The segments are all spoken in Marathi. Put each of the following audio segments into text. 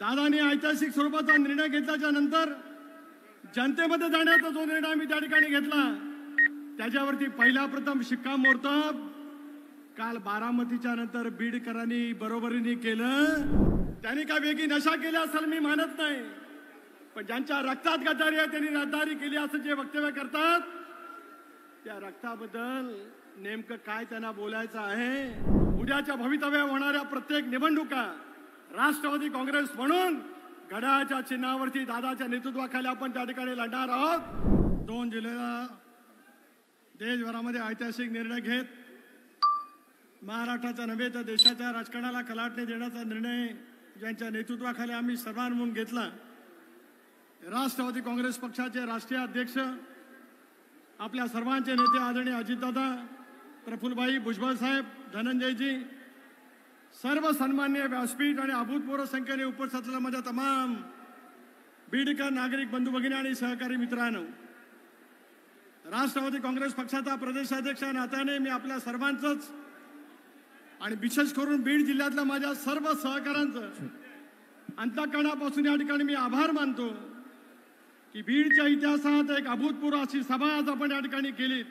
दादांनी ऐतिहासिक स्वरूपाचा निर्णय घेतल्याच्या नंतर जनतेमध्ये जाण्याचा जो निर्णय आम्ही त्या ठिकाणी घेतला त्याच्यावरती पहिला प्रथम शिक्कामोर्तब काल बारामतीच्या नंतर बीडकरांनी बरोबरीने केलं। त्यांनी काय वेगळी नशा केली असेल मी मानत नाही, पण ज्यांच्या रक्तात गद्दारी आहे त्यांनी गद्दारी केली असं जे वक्तव्य करतात त्या रक्ताबद्दल नेमकं काय त्यांना बोलायचं आहे। उद्याच्या भवितव्य होणाऱ्या प्रत्येक निवडणुका राष्ट्रवादी काँग्रेस म्हणून घड्याळाच्या चिन्हावरती दादाच्या नेतृत्वाखाली आपण त्या ठिकाणी लढणार आहोत। 2 जुलैला देशभरामध्ये ऐतिहासिक निर्णय घेत महाराष्ट्राचा नव्हे तर देशाच्या राजकारणाला कलाटणी देण्याचा निर्णय ज्यांच्या नेतृत्वाखाली आम्ही सर्वांनी म्हणून घेतला। राष्ट्रवादी काँग्रेस पक्षाचे राष्ट्रीय अध्यक्ष आपल्या सर्वांचे नेते आदरणीय अजितदादा, प्रफुल्लभाई भुजबळ साहेब, धनंजयजी, सर्व सन्माननीय व्यासपीठ आणि अभूतपूर्व संख्येने उपस्थित असलेल्या माझ्या तमाम बीडकर नागरिक बंधू भगिनी आणि सहकारी मित्रांनो, राष्ट्रवादी काँग्रेस पक्षाचा प्रदेशाध्यक्ष नात्याने मी आपल्या सर्वांचंच आणि विशेष करून बीड जिल्ह्यातल्या माझ्या सर्व सहकाऱ्यांचं अंतःकरणापासून या ठिकाणी मी आभार मानतो की बीडच्या इतिहासात एक अभूतपूर्व अशी सभा आज आपण या ठिकाणी केली।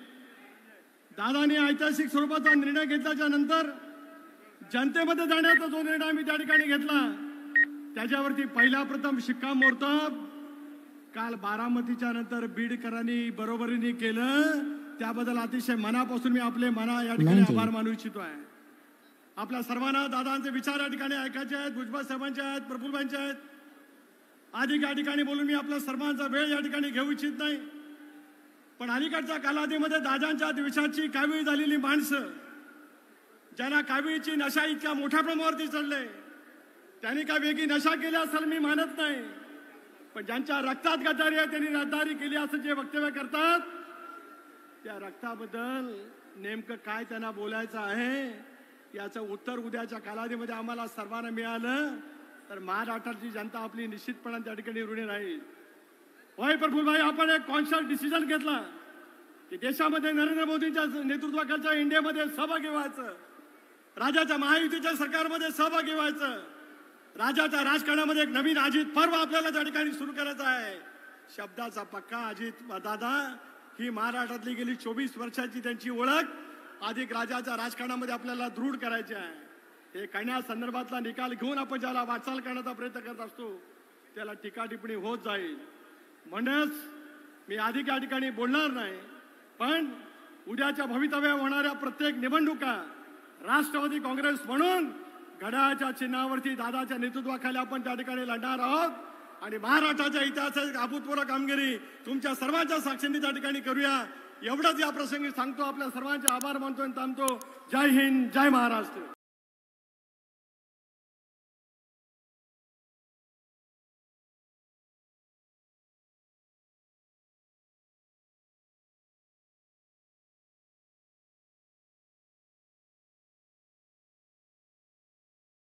दादांनी ऐतिहासिक स्वरूपाचा निर्णय घेतल्याच्या नंतर जनतेमध्ये जाण्याचा जो निर्णय आम्ही त्या ठिकाणी घेतला त्याच्यावरती पहिला प्रथम शिक्कामोर्तब काल बारामतीच्या नंतर बीडकरांनी बरोबरीने केलं। त्याबद्दल अतिशय मनापासून मी आपले या ठिकाणी आभार मानू इच्छितो आहे। आपल्या सर्वांना दादांचे विचार या ठिकाणी ऐकायचे आहेत, भुजबळ साहेबांचे आहेत, प्रफुल्लभाईंचे आहेत, अधिक या ठिकाणी बोलून मी आपल्या सर्वांचा वेळ या ठिकाणी घेऊ इच्छित नाही, पण अलीकडच्या कालावधीमध्ये दादांच्या विषयाची कावीळ झालेली माणसं ज्यांना कावीळची नशा इतक्या मोठ्या प्रमाणावरती चढले त्यांनी काय वेगळी नशा केली असेल मी मानत नाही, पण ज्यांच्या रक्तात गद्दारी आहे त्यांनी गद्दारी केली असं जे वक्तव्य करतात त्या रक्ताबद्दल नेमकं काय त्यांना बोलायचं आहे याचं उत्तर उद्याच्या कालावधीमध्ये आम्हाला सर्वांना मिळालं तर महाराष्ट्राची जनता आपली निश्चितपणे त्या ठिकाणी ऋणी राहील। होय प्रफुल्लभाई, आपण एक कॉन्शियस डिसिजन घेतला की देशामध्ये नरेंद्र मोदींच्या नेतृत्वाखालच्या इंडियामध्ये सहभागी व्हायचं, राज्याच्या महायुतीच्या सरकारमध्ये सहभागी व्हायचं, राज्याच्या राजकारणामध्ये एक नवीन अजित पर्व आपल्याला त्या ठिकाणी सुरू करायचं आहे। शब्दाचा पक्का अजित दादा ही महाराष्ट्रातली गेली 24 वर्षाची त्यांची ओळख अधिक राज्याच्या राजकारणामध्ये आपल्याला दृढ करायचे आहे। हे करण्यासंदर्भातला निकाल घेऊन आपण ज्याला वाटचाल करण्याचा प्रयत्न करत असतो त्याला टीका टिप्पणी होत जाईल, म्हणूनच मी अधिक या ठिकाणी बोलणार नाही, पण उद्याच्या भवितव्य होणाऱ्या प्रत्येक निवडणुका राष्ट्रवादी काँग्रेस म्हणून घड्याळाच्या चिन्हावरती दादाच्या नेतृत्वाखाली आपण त्या ठिकाणी लढणार आहोत आणि महाराष्ट्राच्या इतिहासात अभूतपूर्व कामगिरी तुमच्या सर्वांच्या साक्षीने त्या ठिकाणी करूया। एवढंच या प्रसंगी सांगतो, आपल्या सर्वांचे आभार मानतो आणि थांबतो। जय हिंद, जय महाराष्ट्र।